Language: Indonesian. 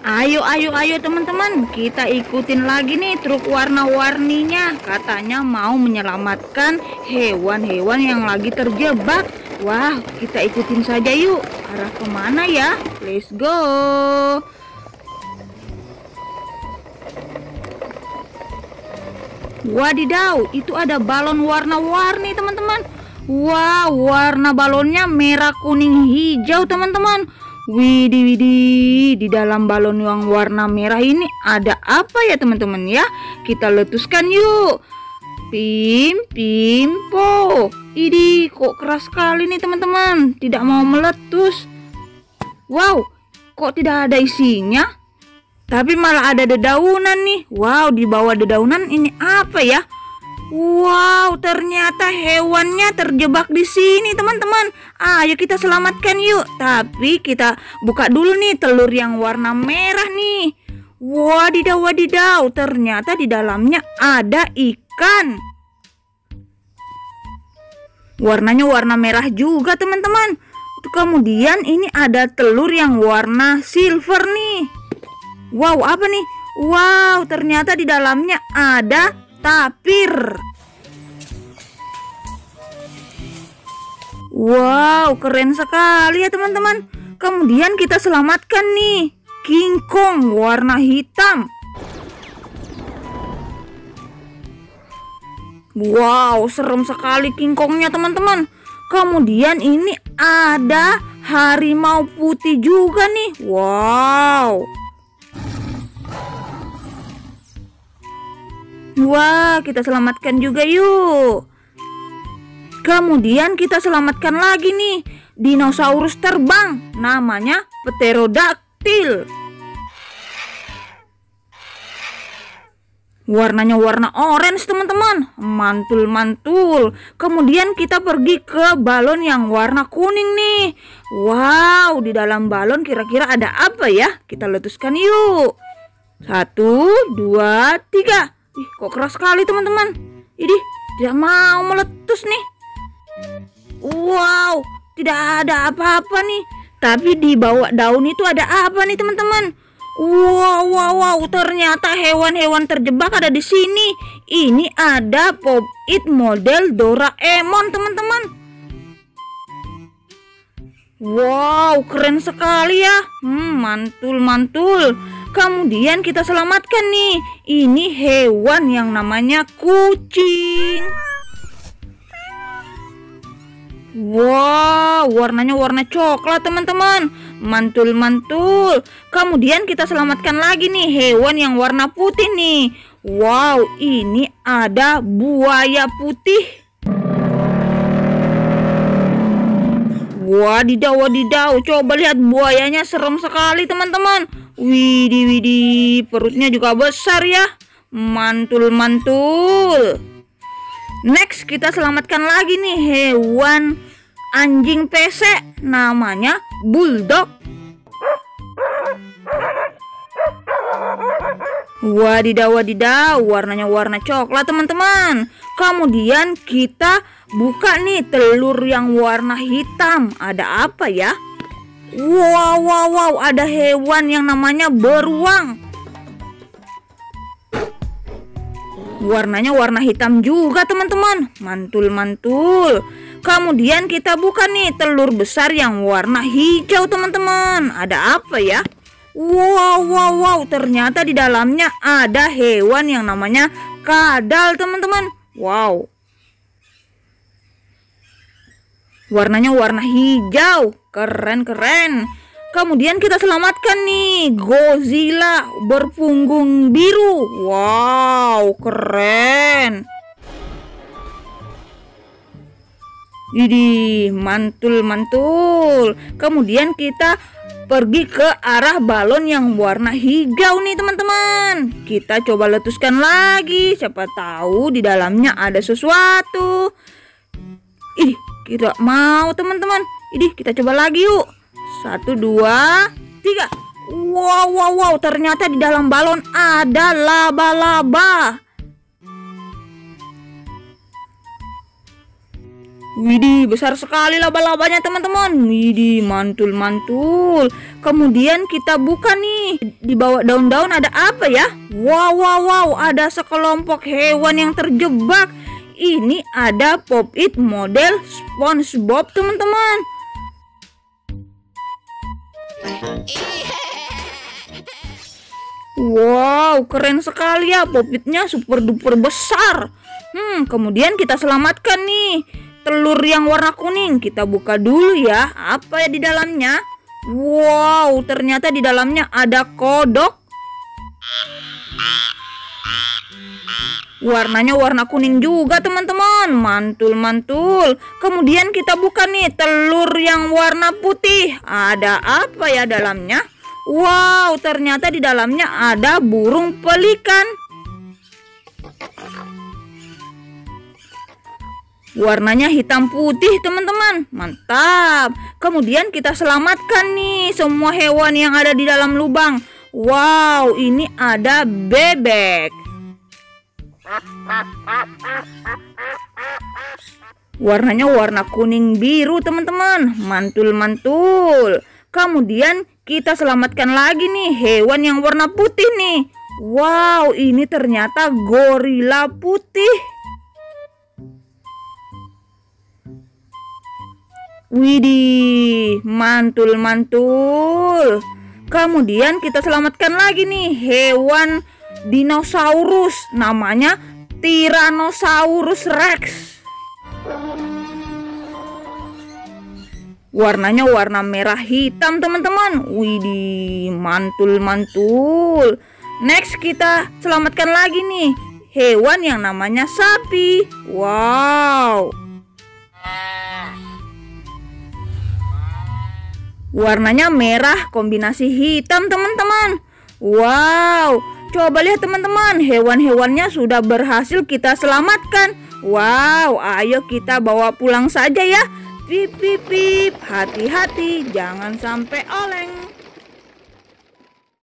Ayo, ayo, ayo teman-teman, kita ikutin lagi nih truk warna-warninya. Katanya mau menyelamatkan hewan-hewan yang lagi terjebak. Wah, kita ikutin saja yuk. Arah kemana ya? Let's go. Wadidaw, itu ada balon warna-warni teman-teman. Wah, warna balonnya merah, kuning, hijau teman-teman. Widih, widih, di dalam balon yang warna merah ini ada apa ya teman-teman ya? Kita letuskan yuk. Pim, pim, po. Idih, kok keras sekali nih teman-teman. Tidak mau meletus. Wow, kok tidak ada isinya? Tapi malah ada dedaunan nih. Wow, di bawah dedaunan ini apa ya? Wow, ternyata hewannya terjebak di sini teman-teman. Ayo kita selamatkan yuk. Tapi kita buka dulu nih telur yang warna merah nih. Wadidaw, wadidaw, ternyata di dalamnya ada ikan. Warnanya warna merah juga teman-teman. Kemudian ini ada telur yang warna silver nih. Wow, apa nih? Wow, ternyata di dalamnya ada tapir. Wow, keren sekali ya teman-teman. Kemudian kita selamatkan nih King Kong warna hitam. Wow, serem sekali King Kongnya teman-teman. Kemudian ini ada harimau putih juga nih. Wow. Wah, kita selamatkan juga yuk. Kemudian kita selamatkan lagi nih dinosaurus terbang, namanya pterodaktil. Warnanya warna orange teman-teman, mantul-mantul. Kemudian kita pergi ke balon yang warna kuning nih. Wow, di dalam balon kira-kira ada apa ya? Kita letuskan yuk. 1, 2, 3. Ih, kok keras sekali teman-teman. Ini tidak mau meletus nih. Wow, tidak ada apa-apa nih. Tapi di bawah daun itu ada apa nih teman-teman? Wow, wow, wow, ternyata hewan-hewan terjebak ada di sini. Ini ada Pop-It model Doraemon teman-teman. Wow, keren sekali ya. Mantul-mantul. Kemudian kita selamatkan nih. Ini hewan yang namanya kucing. Wow, warnanya warna coklat teman-teman. Mantul-mantul. Kemudian kita selamatkan lagi nih hewan yang warna putih nih. Wow, ini ada buaya putih. Wadidaw, wadidaw. Coba lihat buayanya, serem sekali teman-teman. Widih, widih, perutnya juga besar ya. Mantul-mantul. Next kita selamatkan lagi nih hewan anjing pesek, namanya bulldog. Wadidaw, wadidaw, warnanya warna coklat teman-teman. Kemudian kita buka nih telur yang warna hitam. Ada apa ya? Wow, wow, wow, ada hewan yang namanya beruang. Warnanya warna hitam juga teman-teman. Mantul-mantul. Kemudian kita buka nih telur besar yang warna hijau teman-teman. Ada apa ya? Wow, wow, wow, ternyata di dalamnya ada hewan yang namanya kadal teman-teman. Wow. Warnanya warna hijau. Keren-keren. Kemudian kita selamatkan nih Godzilla berpunggung biru. Wow, keren. Jadi mantul-mantul. Kemudian kita pergi ke arah balon yang warna hijau nih teman-teman. Kita coba letuskan lagi. Siapa tahu di dalamnya ada sesuatu. Ih, tidak mau teman-teman. Ini kita coba lagi yuk. 1, 2, 3. Wow, wow, wow, ternyata di dalam balon ada laba-laba. Widih, besar sekali laba-labanya teman-teman. Widih, mantul-mantul. Kemudian kita buka nih. Di bawah daun-daun ada apa ya? Wow, ada sekelompok hewan yang terjebak. Ini ada Pop-It model SpongeBob teman-teman. Wow, keren sekali ya. Pop-Itnya super duper besar. Kemudian kita selamatkan nih telur yang warna kuning. Kita buka dulu ya. Apa ya di dalamnya? Wow, ternyata di dalamnya ada kodok. Warnanya warna kuning juga teman-teman. Mantul-mantul. Kemudian kita buka nih telur yang warna putih. Ada apa ya dalamnya? Wow, ternyata di dalamnya ada burung pelikan. Warnanya hitam putih teman-teman. Mantap. Kemudian kita selamatkan nih semua hewan yang ada di dalam lubang. Wow, ini ada bebek. Warnanya warna kuning biru teman-teman. Mantul-mantul. Kemudian kita selamatkan lagi nih hewan yang warna putih nih. Wow, ini ternyata gorila putih. Widih, mantul-mantul. Kemudian kita selamatkan lagi nih hewan dinosaurus, namanya Tyrannosaurus Rex. Warnanya warna merah hitam teman-teman. Widih, mantul-mantul. Next kita selamatkan lagi nih hewan yang namanya sapi. Wow. Warnanya merah kombinasi hitam teman-teman. Wow, coba lihat teman-teman, hewan-hewannya sudah berhasil kita selamatkan. Wow, ayo kita bawa pulang saja ya. Pip pip pip, hati-hati jangan sampai oleng.